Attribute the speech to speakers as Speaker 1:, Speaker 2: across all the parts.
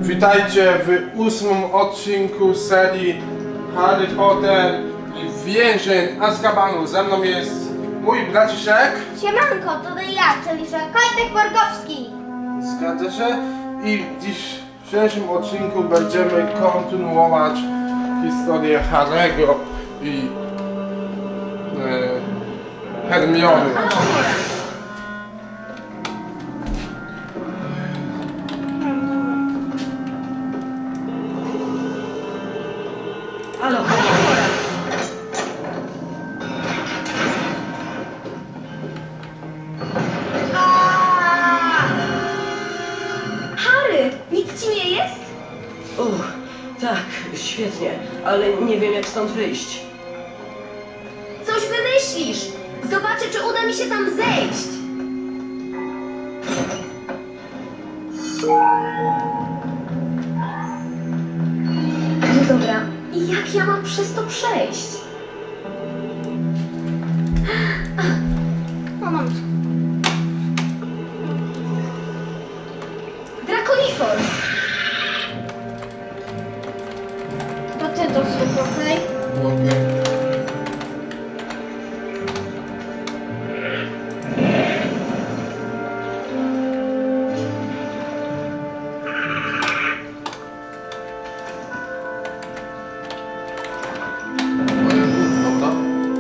Speaker 1: Witajcie w 8. odcinku serii Harry Potter i Więzień Azkabanu. Ze mną jest mój braciszek.
Speaker 2: Siemanko, tutaj ja, czyli że Kajtek Borgowski.
Speaker 1: Zgadza się. I w dzisiejszym odcinku będziemy kontynuować historię Harry'ego i Hermiony.
Speaker 3: Halo,
Speaker 4: Harry, nic ci nie jest?
Speaker 3: tak, świetnie, ale nie wiem jak stąd wyjść.
Speaker 4: Coś wymyślisz! Zobaczę, czy uda mi się tam zejść. No dobra, i jak ja mam przez to przejść?
Speaker 2: No mam.
Speaker 4: Draconiforce!
Speaker 2: To ty to zrób, okej?
Speaker 1: Okej. Dobra.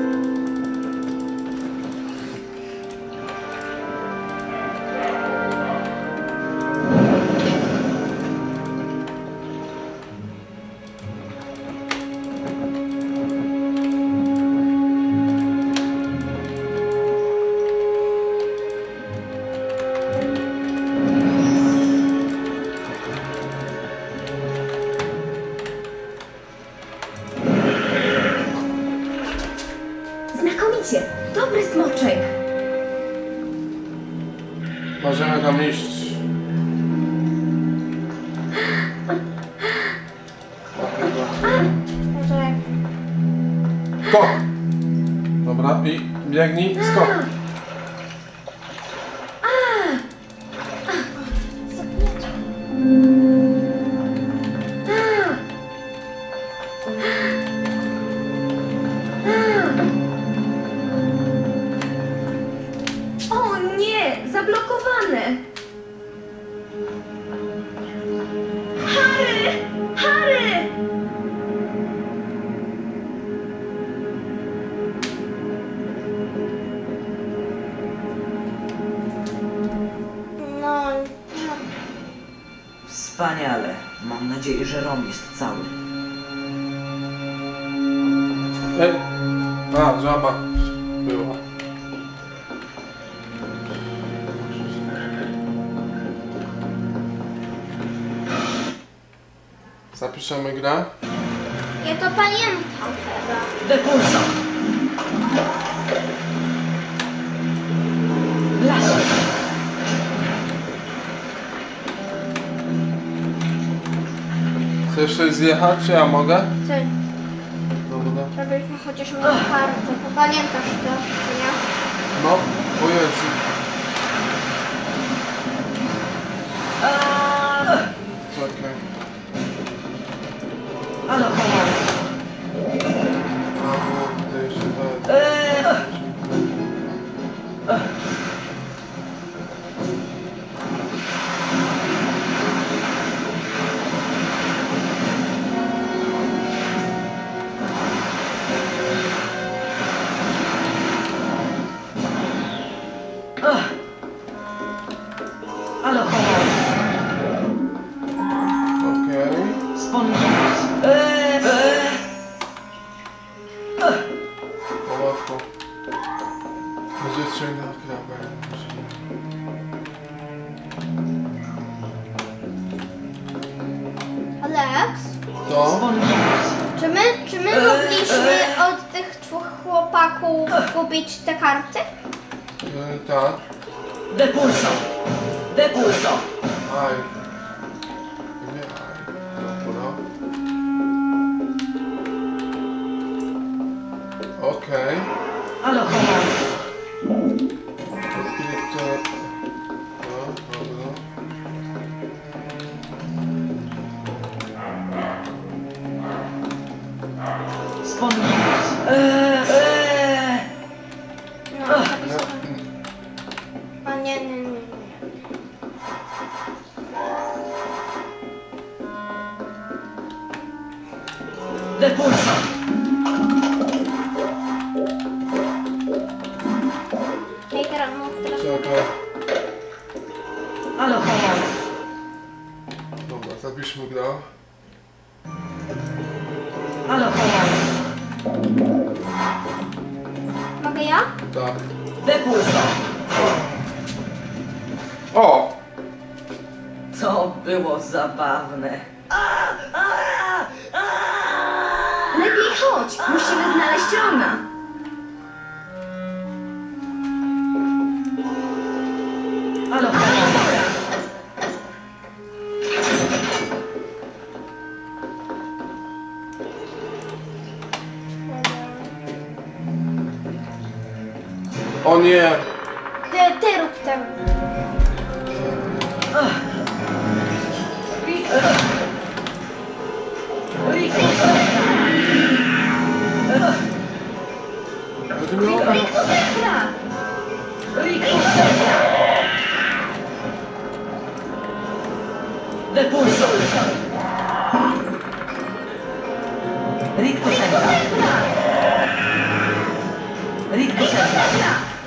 Speaker 4: Znakomicie! Dobry smoczek!
Speaker 1: Możemy tam iść.
Speaker 2: Może...
Speaker 1: Skok! Dobra, i biegnij, skok.
Speaker 4: O nie! Zablokowane! Harry! Harry!
Speaker 2: No...
Speaker 3: Wspaniale, mam nadzieję, że Ron jest cały.
Speaker 1: Ej. A, żaba była. Zapiszemy grę.
Speaker 2: Ja to pamiętam chyba.
Speaker 3: Depulso! Lasu!
Speaker 1: Chcesz coś zjechać, czy ja mogę?
Speaker 2: Ty,
Speaker 1: Dobra.
Speaker 2: żebyśmy chociaż mieli kartę. To pamiętasz to, czy nie?
Speaker 1: No, o Jezu. Czekaj.
Speaker 3: Halo, Howard!
Speaker 1: A, bo tutaj jeszcze tak.
Speaker 3: Halo, Howard!
Speaker 1: Okej.
Speaker 3: Spongimus!
Speaker 1: To łatwo. Będzie ściągnął krawę.
Speaker 2: Alex?
Speaker 1: To?
Speaker 3: Spongimus!
Speaker 2: Czy my mogliśmy od tych dwóch chłopaków kupić te karty?
Speaker 1: Tak.
Speaker 3: Depulso! Depulso!
Speaker 1: Aj. Nie, aj. Dobra. Okej.
Speaker 3: Halo, Howard!
Speaker 1: Odkryte... No, dobra.
Speaker 3: Respondivus.
Speaker 2: No, zapisałam. O nie.
Speaker 3: Depulso.
Speaker 2: Ej, teraz no, teraz.
Speaker 1: Czekaj.
Speaker 3: Halo, homo.
Speaker 1: Dobra, zapiszmy grę.
Speaker 3: Halo, homo.
Speaker 2: Mogę ja?
Speaker 1: Tak.
Speaker 3: Depulso.
Speaker 1: O!
Speaker 3: To było zabawne.
Speaker 4: Lepiej chodź, musimy znaleźć Rona.
Speaker 3: Halo, homo.
Speaker 1: O nie!
Speaker 2: Ty rób to.
Speaker 4: Rictus Sempra!
Speaker 3: Depulso. Rictus Sempra. Rictus Sempra.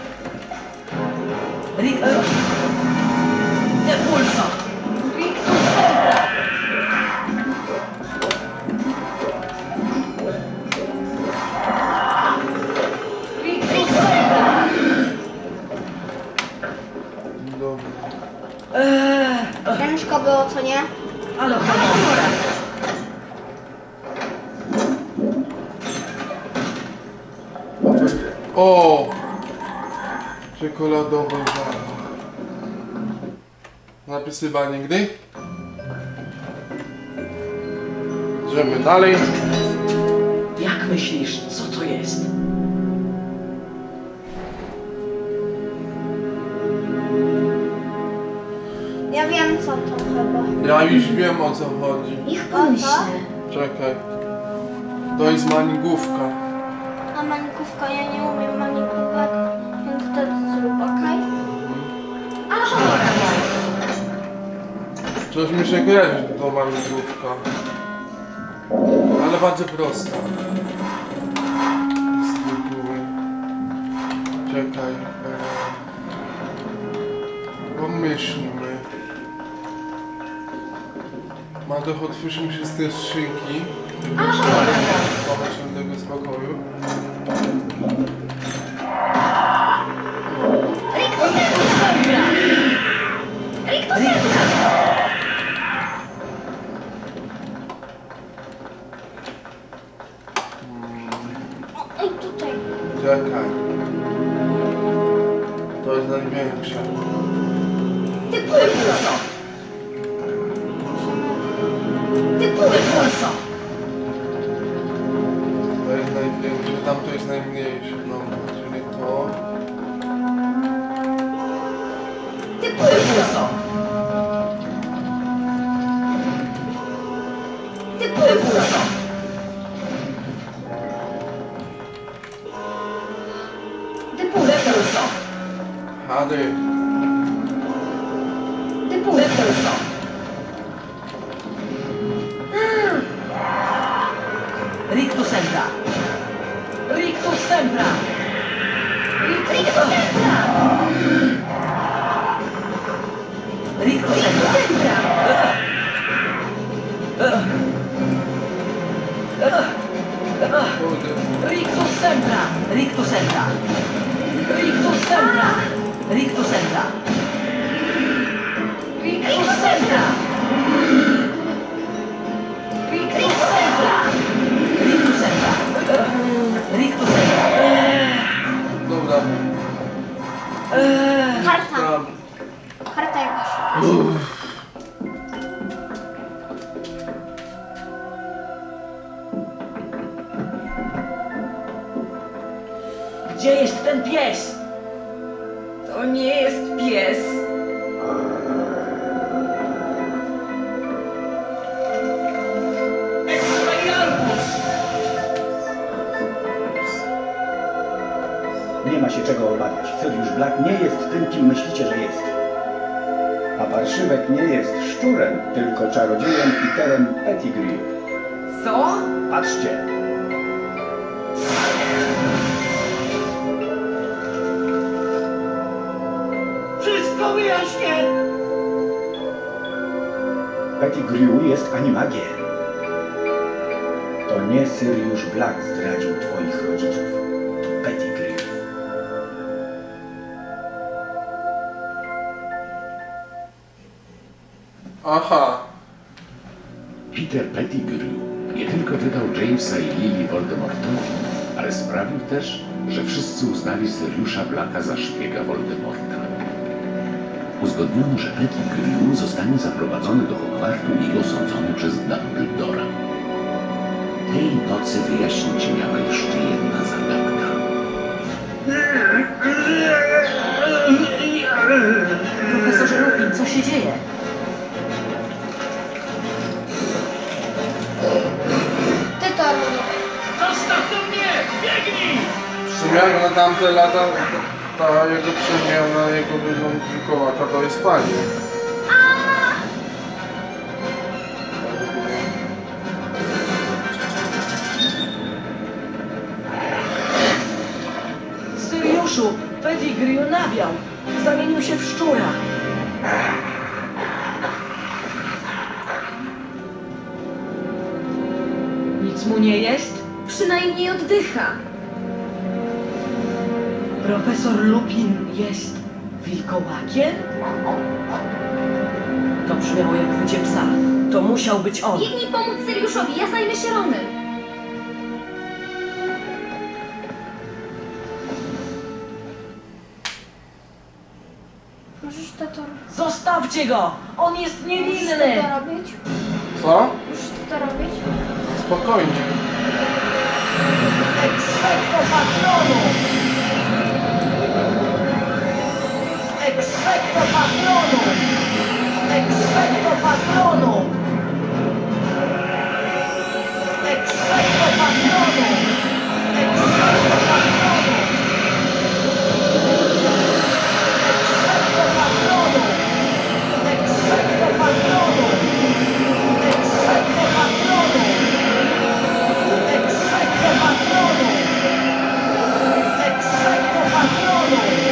Speaker 3: Rictus. Depulso. Rictus Sempra. Rictus Sempra.
Speaker 1: Dobra.
Speaker 2: Ciężko było, co nie?
Speaker 3: Halo, homo.
Speaker 1: O! Czekoladowy żar. Napisywanie gry. Idziemy dalej.
Speaker 3: Jak myślisz, co to jest?
Speaker 2: Ja wiem, co to chyba.
Speaker 1: Ja już wiem, o co chodzi.
Speaker 4: Niech pomyślę.
Speaker 1: Czekaj. To jest manigłówka.
Speaker 2: A manikówka, ja nie umiem manikówek, więc wtedy zrób, okej?
Speaker 4: Ale honora.
Speaker 1: Coś mi się kojarzy, że to manigłówka. Ale bardzo prosta. Spróbuj. Czekaj. Pomyślmy. Madech, otwórzmy się z tej skrzynki. Pomyśl do tego spokoju.
Speaker 4: Rictus Sempra! Rictus Sempra!
Speaker 2: Ej, tutaj.
Speaker 1: Czekaj. To jest największe.
Speaker 4: Depulso! Depulso!
Speaker 1: To jest największe, tam to jest najmniejsze. No, czyli to.
Speaker 4: Depulso! Depulso! Depulso!
Speaker 1: Harry.
Speaker 4: Depulso!
Speaker 3: Rictus Sempra. Rictus Sempra.
Speaker 4: Rictus Sempra!
Speaker 3: Rictus Sempra.
Speaker 1: Kurde.
Speaker 3: Rictus Sempra. Rictus Sempra. Rictus Sempra. Rictus Sempra.
Speaker 4: Rictus Sempra! Rictus Sempra!
Speaker 3: Rictus Sempra. Rictus Sempra.
Speaker 1: Dobra.
Speaker 2: Karta.
Speaker 1: Tam.
Speaker 2: Karta jakaś.
Speaker 3: Gdzie jest ten pies? To nie jest pies. Expelliarmus!
Speaker 5: się czego obawiać. Sirius Black nie jest tym, kim myślicie, że jest. A parszywek nie jest szczurem, tylko czarodziejem Peterem Pettigrew.
Speaker 3: Co?
Speaker 5: Patrzcie!
Speaker 3: Wszystko wyjaśnię!
Speaker 5: Pettigrew jest animagiem. To nie Sirius Black zdradził twoich rodziców. To Pettigrew.
Speaker 1: Aha.
Speaker 6: Peter Pettigrew nie tylko wydał Jamesa i Lily Voldemortowi, ale sprawił też, że wszyscy uznali Siriusa Blacka za szpiega Voldemorta. Uzgodniono, że Pettigrew zostanie zaprowadzony do Hogwartu i osądzony przez Dumbledora. Tej nocy wyjaśnić się miała jeszcze jedna zagadka.
Speaker 3: Profesorze Lupin, co się dzieje?
Speaker 2: Ty to robisz.
Speaker 3: Zostaw to mnie! Biegnij!
Speaker 1: Przemian na tamte lata, ta jego przemiana, jego wygląd wilkołaka to jest pani.
Speaker 3: Siriuszu, Pettigrew nawiał. Zamienił się w szczura. Nic mu nie jest?
Speaker 4: Przynajmniej oddycha.
Speaker 3: Profesor Lupin jest wilkołakiem? To brzmiało jak wycie psa. To musiał być on.
Speaker 4: Biegnij pomóc Siriuszowi, ja zajmę się Ronem.
Speaker 2: Możesz to robić.
Speaker 3: Zostawcie go! On jest
Speaker 2: Możesz
Speaker 3: niewinny!
Speaker 2: to robić.
Speaker 1: Co?
Speaker 2: Możesz to robić.
Speaker 1: Spokojnie.
Speaker 3: Expecto Patronum! Expecto Patronum! Expecto Patronum! Expecto Patronum! Expecto Patronum! Expecto Patronum! Expecto Patronum! Expecto Patronum! Expecto Patronum! Expecto Patronum!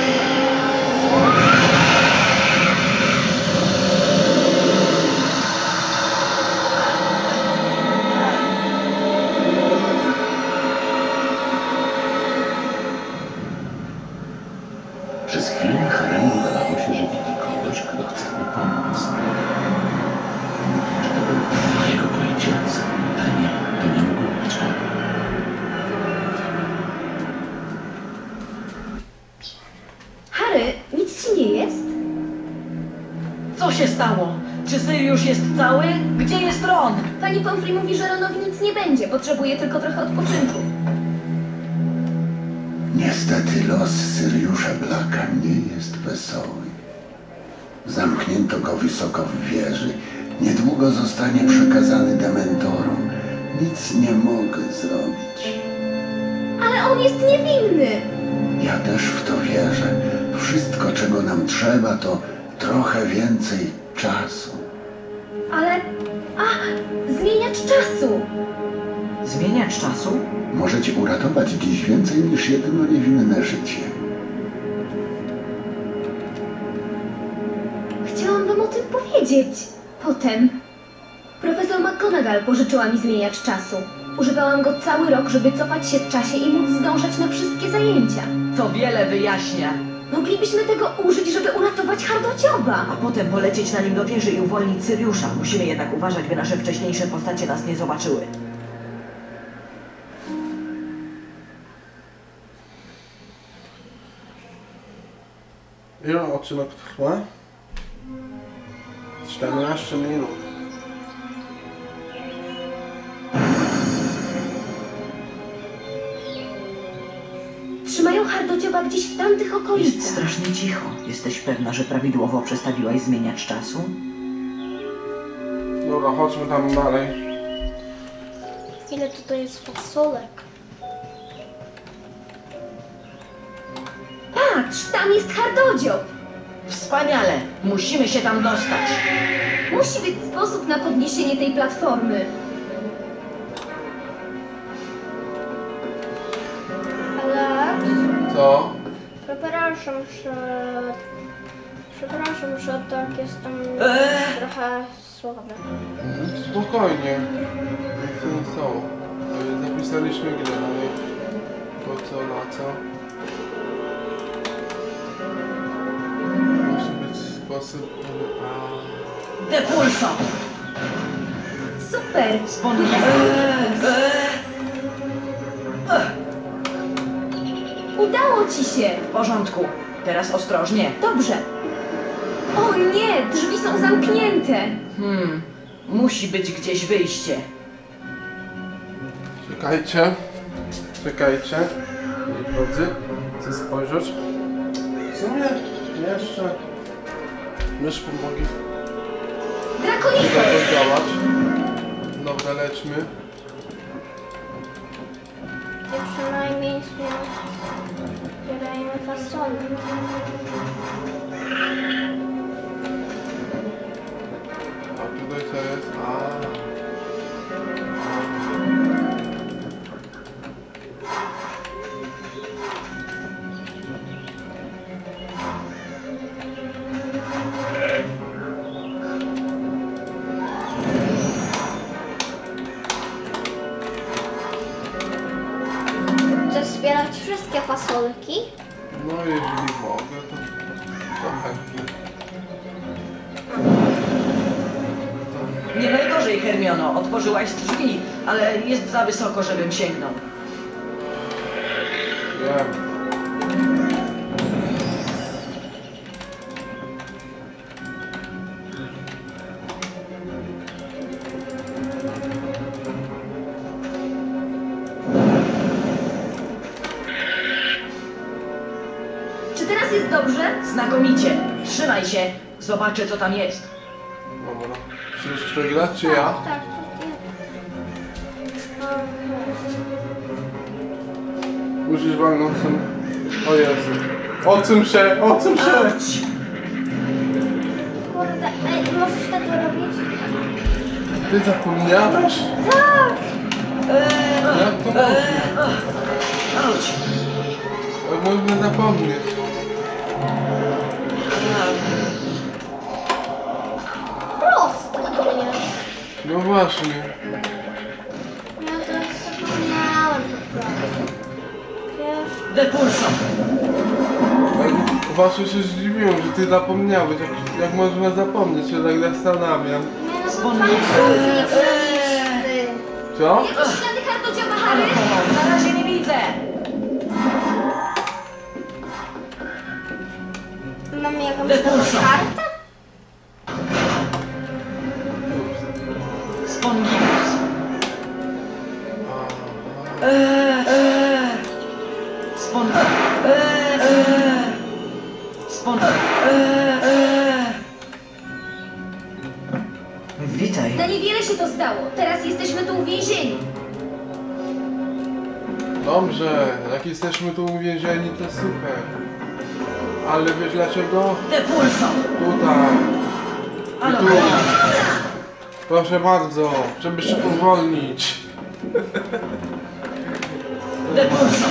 Speaker 6: Przez chwilę Haremu wydawało się, że widzi kogoś, kto chce mu pomóc. Czy to był jego ojciec? Ale nie, to nie mógł być on.
Speaker 4: Harry, nic ci nie jest?
Speaker 3: Co się stało? Czy Sirius jest cały? Gdzie jest Ron?
Speaker 4: Pani Pomfrey mówi, że Ronowi nic nie będzie. Potrzebuje tylko trochę odpoczynku.
Speaker 6: Niestety los Siriusa Blacka nie jest wesoły. Zamknięto go wysoko w wieży. Niedługo zostanie przekazany dementorom. Nic nie mogę zrobić.
Speaker 4: Ale on jest niewinny.
Speaker 6: Ja też w to wierzę. Wszystko, czego nam trzeba, to trochę więcej czasu.
Speaker 4: Ale... zmieniacz czasu.
Speaker 3: Zmieniacz czasu?
Speaker 6: Możecie uratować dziś więcej niż jedno niewinne życie.
Speaker 4: Chciałam wam o tym powiedzieć. Potem. Profesor McGonagall pożyczyła mi zmieniacz czasu. Używałam go cały rok, żeby cofać się w czasie i móc zdążać na wszystkie zajęcia.
Speaker 3: To wiele wyjaśnia.
Speaker 4: Moglibyśmy tego użyć, żeby uratować Hardocioba.
Speaker 3: A potem polecieć na nim do wieży i uwolnić Siriusza. Musimy jednak uważać, by nasze wcześniejsze postacie nas nie zobaczyły.
Speaker 1: Ile odcinek trwa? 14 minut.
Speaker 4: Trzymają Hardocioba gdzieś w tamtych
Speaker 3: Jest
Speaker 4: okolicach.
Speaker 3: strasznie cicho. Jesteś pewna, że prawidłowo przestawiłaś zmieniacz czasu?
Speaker 1: Dobra, chodźmy tam dalej.
Speaker 2: Ile tutaj jest fasolek?
Speaker 4: Patrz, tam jest hardodziób.
Speaker 3: Wspaniale! Musimy się tam dostać.
Speaker 4: Musi być sposób na podniesienie tej platformy.
Speaker 2: Alex,
Speaker 1: Co?
Speaker 2: przepraszam, że tak jestem trochę słaby.
Speaker 1: Spokojnie. Nic nie są. Zapisaliśmy grę, ale po co, na co? Musi być sposób...
Speaker 3: Depulso!
Speaker 4: Super! Udało ci się!
Speaker 3: W porządku. Teraz ostrożnie.
Speaker 4: Dobrze. O nie, drzwi są zamknięte.
Speaker 3: Musi być gdzieś wyjście.
Speaker 1: Czekajcie. Czekajcie. Moi drodzy, chcę spojrzeć. W sumie jeszcze... Mysz pomogę.
Speaker 4: Drakonifer!
Speaker 1: To działać. Dobra, lećmy.
Speaker 2: I przynajmniej zbierajmy fasole.
Speaker 1: A tutaj co jest?
Speaker 2: Chcesz zbierać wszystkie fasolki?
Speaker 1: No jeżeli mogę, to chętnie.
Speaker 3: Nie najgorzej, Hermiono. Otworzyłaś drzwi, ale jest za wysoko, żebym sięgnął.
Speaker 1: Wiem.
Speaker 4: Czy teraz jest dobrze?
Speaker 3: Znakomicie. Trzymaj się. Zobaczę, co tam jest.
Speaker 1: Dobra. Czy jeszcze grać, czy ja?
Speaker 2: Tak, to ja.
Speaker 1: Musisz walnąć tym... O Jezu. Odsuń się! Odsuń się!
Speaker 3: Auć!
Speaker 2: Kurde, możesz tak robić?
Speaker 1: Ty zapomniałeś?
Speaker 2: Tak!
Speaker 1: Jak to można?
Speaker 3: Auć!
Speaker 1: Jak można zapomnieć?
Speaker 2: Proste to jest.
Speaker 1: No właśnie.
Speaker 2: Ja to zapomniałem po prostu. Wiesz?
Speaker 3: Depulso!
Speaker 1: Właśnie się zdziwiłem, że ty zapomniałeś. Jak można zapomnieć, się tak zastanawiam.
Speaker 2: Nie no, bo
Speaker 3: Dzwonię.
Speaker 2: pan nie
Speaker 1: Co?
Speaker 4: Jakieś ślady hardodzioba, Harry?
Speaker 3: Na razie nie widzę.
Speaker 2: Mamy jakąś
Speaker 3: Depulso.
Speaker 2: taką kartę?
Speaker 3: Spongibus. Witaj.
Speaker 4: Na niewiele się to stało. Teraz jesteśmy tu uwięzieni.
Speaker 1: Dobrze, jak jesteśmy tu uwięzieni, to super. Ale wiesz dlaczego?
Speaker 3: Depulso.
Speaker 1: Tutaj.
Speaker 3: Ale
Speaker 1: Tu. Proszę bardzo, żeby się uwolnić.
Speaker 3: Depulso.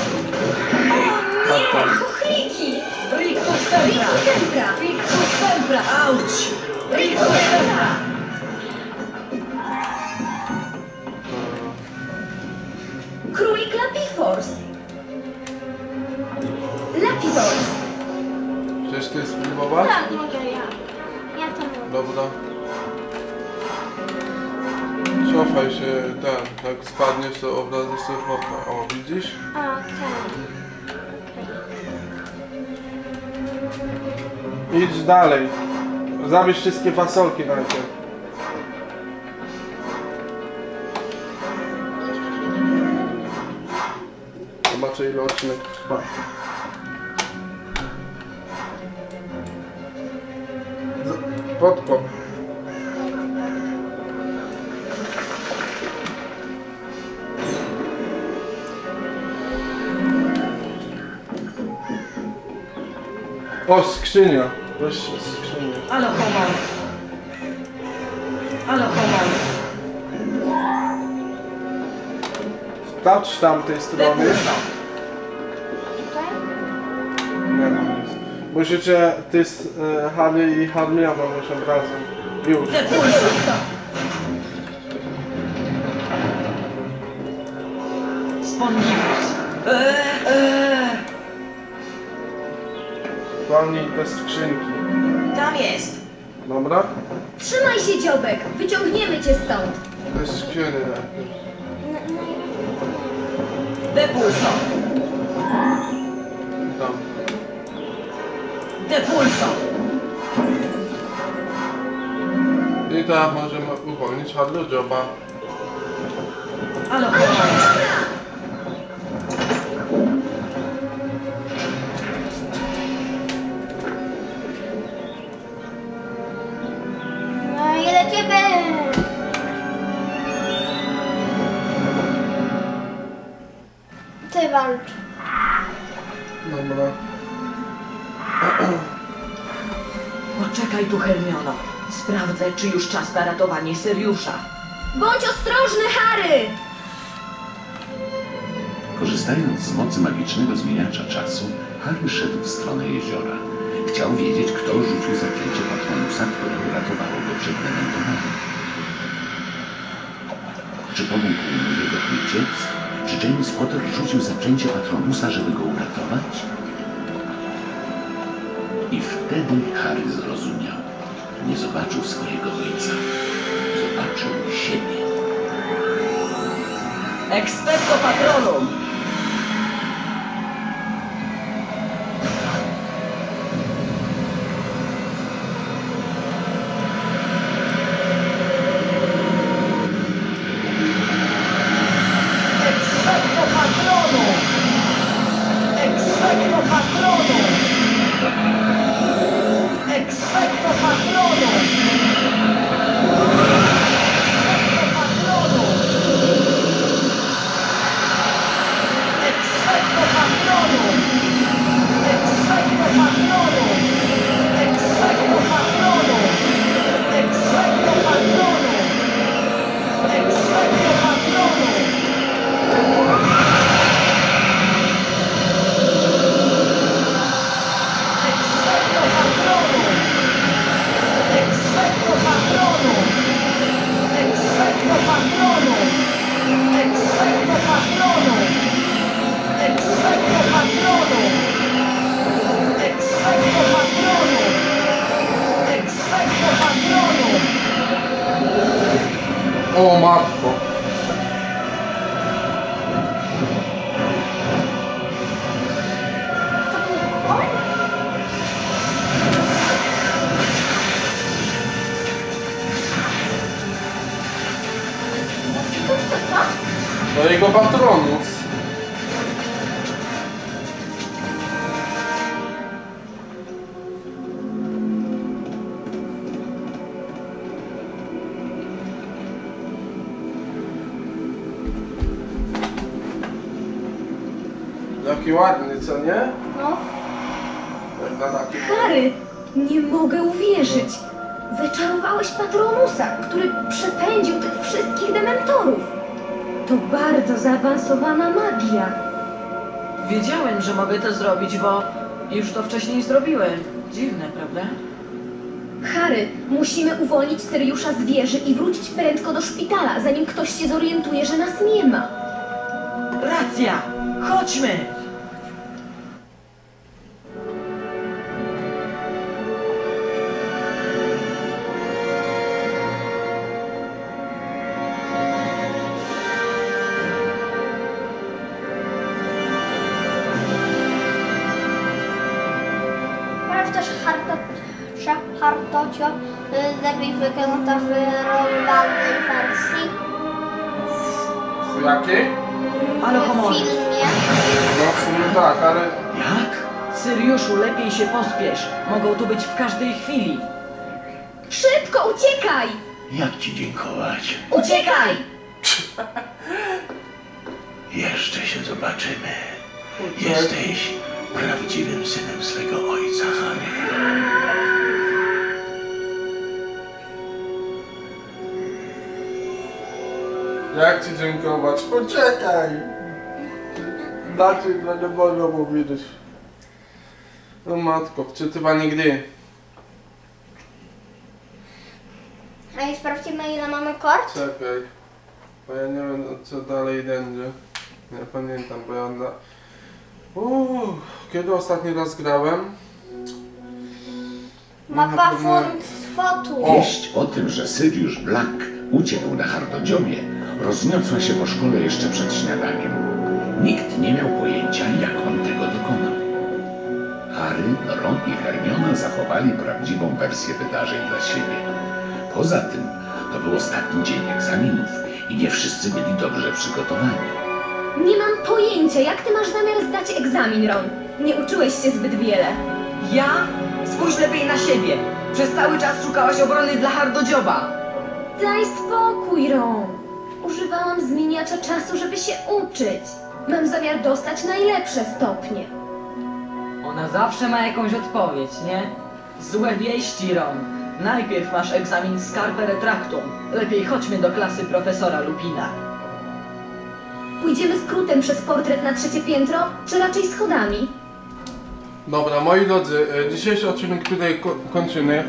Speaker 4: Kochliki!
Speaker 3: Rictus sempra.
Speaker 4: Sempra!
Speaker 3: Rictus sempra. Auć. Rictus sempra.
Speaker 4: Królik Lapifors! Lapidors!
Speaker 1: Chcesz ty spróbować?
Speaker 2: Tak, mogę ja. Ja to mogę.
Speaker 1: Dobra. Cofaj się, jak spadniesz, to obrazy sobie fotę. O, widzisz?
Speaker 2: Okej.
Speaker 1: Idź dalej. Zabierz wszystkie fasolki najpierw. Zobaczę ile odcinek trwa. Podkop. O, skrzynia. Weź skrzynię.
Speaker 3: Ale homon. Ale homon.
Speaker 1: Sprawdź z tamtej strony.
Speaker 3: Depulso.
Speaker 2: Tutaj?
Speaker 1: Nie ma nic. Musicie, ty z Harry i Hermiona muszą razem. Już.
Speaker 3: Depulso. Spongibus.
Speaker 1: Walnij te skrzynki.
Speaker 3: Tam jest.
Speaker 1: Dobra?
Speaker 4: Trzymaj się, dziobek! Wyciągniemy cię stąd!
Speaker 1: Te skrzynki najpierw.
Speaker 3: Depulso.
Speaker 1: Tam.
Speaker 3: Depulso.
Speaker 1: I teraz możemy uwolnić Harry'ego.
Speaker 3: Ale homon.
Speaker 2: No i lecimy! Ty walcz.
Speaker 1: Dobra.
Speaker 3: Poczekaj tu, Hermiono. Sprawdzę, czy już czas na ratowanie Syriusza.
Speaker 4: Bądź ostrożny, Harry!
Speaker 6: Korzystając z mocy magicznego zmieniacza czasu, Harry szedł w stronę jeziora. Chciał wiedzieć, kto rzucił zaklęcie Patronusa, które uratowało go przed dementorami. Czy pomógł mu jego ojciec? Czy James Potter rzucił zaklęcie Patronusa, żeby go uratować? I wtedy Harry zrozumiał. Nie zobaczył swojego ojca. Zobaczył siebie.
Speaker 3: Expecto Patronum. Expecto Patronum. Expecto Patronum. Expecto Patronum. Expecto Patronum. Expecto Patronum. Expecto Patronum. Expecto Patronum. Expecto Patronum. Expecto Patronum. Expecto Patronum. Expecto Patronum. Expecto Patronum. Expecto Patronum. Expecto Patronum.
Speaker 1: O matko. To jego Patronus. Jaki ładny, co nie?
Speaker 2: No,
Speaker 1: Jak na taki...
Speaker 4: Harry, nie mogę uwierzyć! Wyczarowałeś Patronusa, który przepędził tych wszystkich dementorów! To bardzo zaawansowana magia.
Speaker 3: Wiedziałem, że mogę to zrobić, bo już to wcześniej zrobiłem. Dziwne, prawda?
Speaker 4: Harry, musimy uwolnić Syriusza z wieży i wrócić prędko do szpitala, zanim ktoś się zorientuje, że nas nie ma.
Speaker 3: Racja! Chodźmy!
Speaker 2: prawda, że Hartocio lepiej wygląda w normalnej wersji?
Speaker 1: W jakiej?
Speaker 3: Ale
Speaker 2: W
Speaker 3: homon.
Speaker 2: filmie?
Speaker 1: No w sumie tak, ale...
Speaker 3: Jak? Syriuszu, lepiej się pospiesz. Mogą tu być w każdej chwili.
Speaker 4: Szybko, uciekaj!
Speaker 6: Jak ci dziękować?
Speaker 4: Uciekaj!
Speaker 6: Jeszcze się zobaczymy.
Speaker 1: Uciek.
Speaker 6: Jesteś prawdziwym synem swego ojca, Harry.
Speaker 1: Jak ci dziękować? Poczekaj! Dlaczego nie mogę powiedzieć? No matko, wczytywanie gry.
Speaker 2: A i sprawdzimy, ile mamy kart?
Speaker 1: Czekaj. Bo ja nie wiem, co dalej będzie. Nie pamiętam, bo ja... Kiedy ostatni raz grałem?
Speaker 2: Mapa
Speaker 1: Na pewno-
Speaker 2: Fotu.
Speaker 6: Wieść o tym, że Sirius Black uciekł na Hardodziomie, rozniosła się po szkole jeszcze przed śniadaniem. Nikt nie miał pojęcia, jak on tego dokonał. Harry, Ron i Hermiona zachowali prawdziwą wersję wydarzeń dla siebie. Poza tym, to był ostatni dzień egzaminów i nie wszyscy byli dobrze przygotowani.
Speaker 4: Nie mam pojęcia, jak ty masz zamiar zdać egzamin, Ron. Nie uczyłeś się zbyt wiele.
Speaker 3: Ja? Spójrz lepiej na siebie. Przez cały czas szukałaś obrony dla Hardodzioba.
Speaker 4: Daj spokój, Ron. Używałam zmieniacza czasu, żeby się uczyć. Mam zamiar dostać najlepsze stopnie.
Speaker 3: Ona zawsze ma jakąś odpowiedź, nie? Złe wieści, Ron. Najpierw masz egzamin z Carpe Retractum. Lepiej chodźmy do klasy profesora Lupina.
Speaker 4: Pójdziemy skrótem przez portret na 3. piętro, czy raczej schodami?
Speaker 1: Dobra, moi drodzy, dzisiejszy odcinek tutaj kończymy.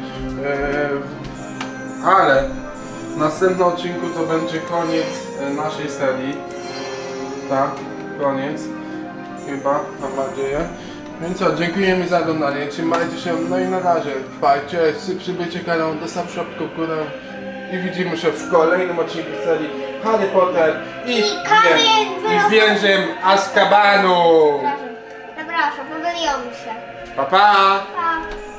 Speaker 1: Ale w następnym odcinku to będzie koniec naszej serii. Tak, koniec. Chyba, mam nadzieję. Więc co, dziękujemy za oglądanie, trzymajcie się, no i na razie. Dbajcie, przybycie kanał, dostaw łapkę w górę i widzimy się w kolejnym odcinku serii Harry Potter i Więzień Azkabanu.
Speaker 2: Przepraszam, pomyliłam się.
Speaker 1: Pa, pa!
Speaker 2: Pa.